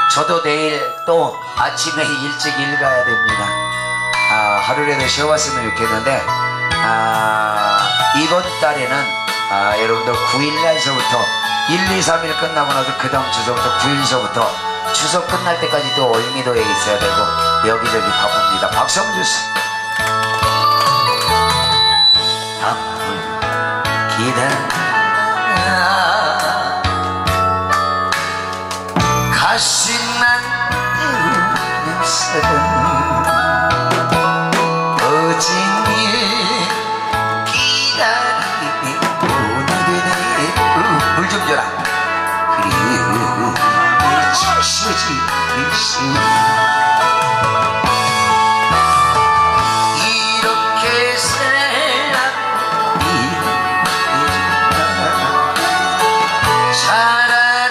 저도 내일 또 아침에 일찍 일 가야 됩니다. 하루라도 쉬어왔으면 좋겠는데 이번 달에는 여러분들 9일날서부터 1, 2, 3일 끝나고 나서 그 다음 주서부터 9일서부터 추석 끝날 때까지 또 월미도에 있어야 되고 여기저기 바쁩니다. 박수 한번 주세요. 기다려 가시 만드는 사람 어진일 기다리니 오늘은 물 좀 줘라. 그리고 주셔지 이렇게 사람이 차라리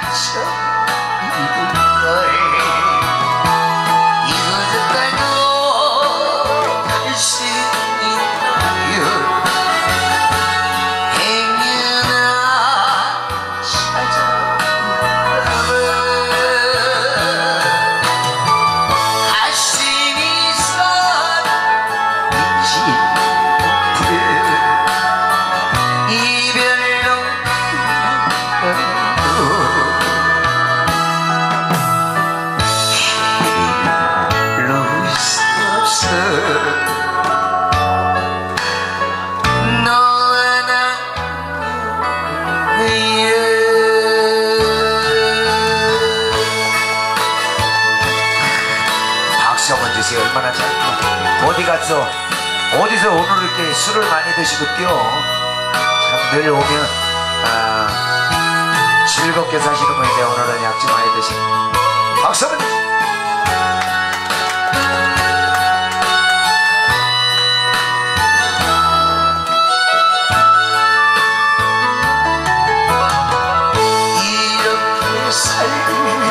얼마나 잘 어디 갔어? 어디서 오늘 이렇게 술을 많이 드시고 뛰어? 참 늘 오면 즐겁게 사시는 분인데 오늘은 약 좀 많이 드시고 박수 한번 주세요. 이렇게 살면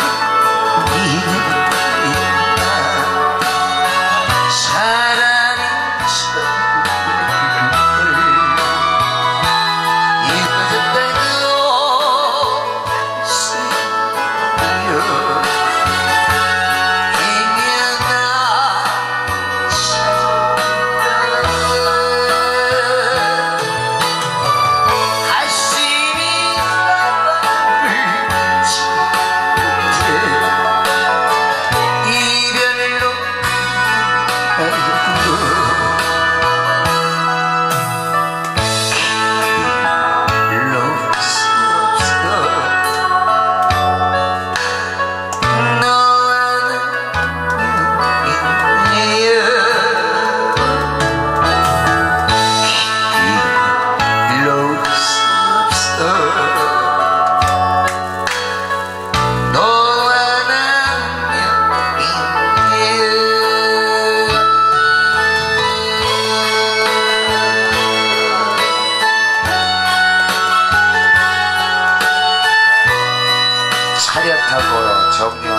차렷하고 정리하고